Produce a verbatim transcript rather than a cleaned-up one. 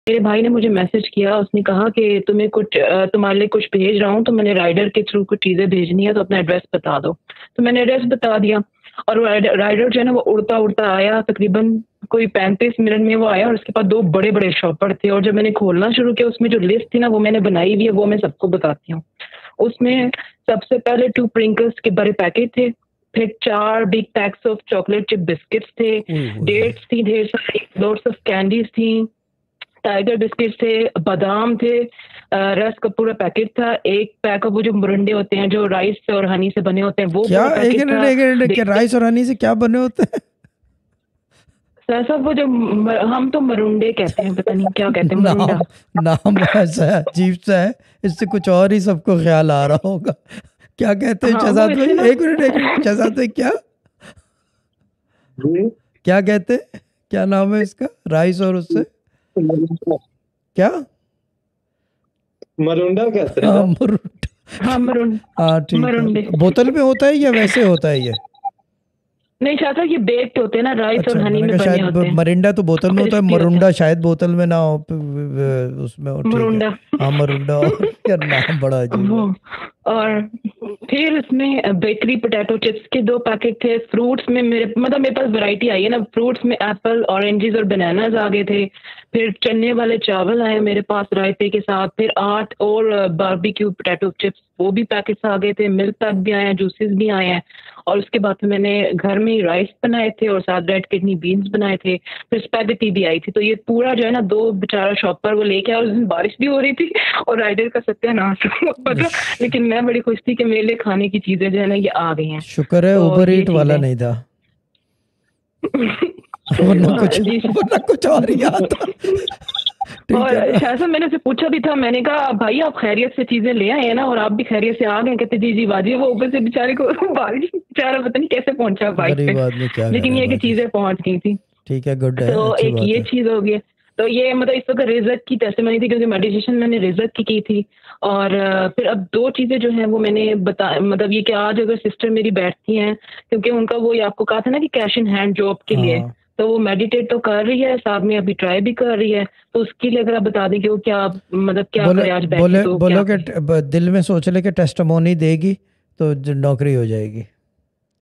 मेरे भाई ने मुझे मैसेज किया, उसने कहा कि तुम्हें कुछ अ, तुम्हारे लिए कुछ भेज रहा हूँ, तो मैंने राइडर के थ्रू कुछ चीज़ें भेजनी है, तो अपना एड्रेस बता दो। तो मैंने एड्रेस बता दिया और वो राइड राइडर जो है ना वो उड़ता-उड़ता आया, तकरीबन कोई पैंतीस मिनट में वो आया और उसके पास दो बड़े-बड़े शॉपर थे और जब मैंने खोलना शुरू किया, उसमें जो लिस्ट थी ना वो मैंने बनाई हुई है, वो मैं सबको बताती हूँ। उसमें सबसे पहले टू प्रिंगल्स के बड़े पैकेट थे, फिर चार big packs of chocolate chip biscuits थे, ओए होए! डेट्स थी ढेर सारी, लोट्स ऑफ कैंडीज़ थी, टाइगर बिस्किट्स थे, बादाम थे, अ, रस्क का पूरा पैकेट था, एक पैक ऑफ वो जो मुरंडे होते हैं, जो राइस और हनी से बने होते हैं, वो क्या? पूरा एक पैकेट मिनट, था। एक मिनट, क्या डेट्स राइस और हनी से क्या बने होते हैं? सर साहब वो जो म हम तो मरुंडे कहते हैं, पता नहीं क्या कहते हैं, मरुंडा। नाम नाम ऐसा है, अजीब-सा है, इससे कुछ और ही सबको ख़्याल आ रहा होगा। क्या कहते हैं हाँ, वो शहज़ाद भाई? इससे ना एक मिनट, एक मिनट, शहज़ाद भाई क्या? जी। क्या कहते हैं? क्या नाम है इसका? राइस और उससे? क्या? मरुंडा कहते हैं हाँ, ना? मरुंडा। हाँ, मरुन हाँ, ठीक है। मरुंडे। बोतल में होता है या वैसे होता है ये? नहीं शायद ये बेक्ड होते हैं ना, राइस और अच्छा, हनी मैंने में कहा बने शायद ब होते हैं, मरिंडा तो बोतल में होता है, क्रिस्पी होते हैं। मरुंडा शायद बोतल में ना हो, प व उसमें हो, ठीक है। मरुंडा। हाँ, मरुंडा और यार नाम बड़ा अजीब है। हाँ, और फिर इसमें अ, बेकरी पोटैटो चिप्स के दो पैकेट थे, फ्रूट्स में मेरे मतलब मेरे पास वैरायटी आई है ना, फ्रूट्स में एप्पल, ऑरेंजेस और बनानास आ गए थे। फिर चने वाले चावल आए मेरे पास रायते के साथ, फिर आठ और बारबेक्यू पोटैटो चिप्स वो भी पैकेट्स आ गए थे, मिल्क पैक भी आए हैं, जूसेस भी आए हैं और उसके बाद फिर मैंने घर में ही राइस बनाए थे और साथ रेड किडनी बीन्स बनाए थे, फिर स्पैगेटी भी आई थी। तो ये पूरा जो है ना दो बेचारा शॉपर वो लेके आया और उस दिन बारिश भी हो रही थी और राइडर का सत्यानाश हुआ पता। श लेकिन मैं बड़ी खुश थी कि मेरे लिए खाने की चीज़ें जो है ना ये आ गई हैं। शुक्र है तो उबर ये ईट वाला चीज़ें नहीं था। वरना हाँ कुछ जी। वरना कुछ और ही आता। ठीक और है ना? शायद से मैंने उससे पूछा भी था, मैंने कहा भाई आप खैरियत से चीज़ें ले आए हैं ना और आप भी खैरियत से आ गए? कहते जी, जी बाजी। वो ऊपर से बेचारे को बारिश बेचारा पता नहीं कैसे पहुँचा बाइक पे, गरीब आदमी क्या लेकिन करे ये है कि बाजी। चीज़ें पहुँच गई थी। ठीक है, गुड है, तो अच्छी एक बात ये है। चीज़ हो गई है। तो ये मतलब इस वक़्त रिज़्क की टेस्टिमनी थी क्योंकि मेडिटेशन मैंने रिज़्क की की थी और अ, फिर अब दो चीज़ें जो हैं वो मैंने बता मतलब ये कि आज अगर सिस्टर मेरी बैठती हैं, क्योंकि उनका वो ये आपको कहा था ना कि कैश इन हैंड जॉब के लिए, हाँ। तो वो मेडिटेट तो कर रही है, साथ में अभी ट्राई भी कर रही है। तो उसके लिए अगर आप बता दें कि वो क्या मतलब क्या बोले करे आज बैठे बोले तो क्या बोलो कि करे? ट ब दिल में सोच ले कि टेस्टिमोनी देगी, तो ज नौकरी हो जाएगी।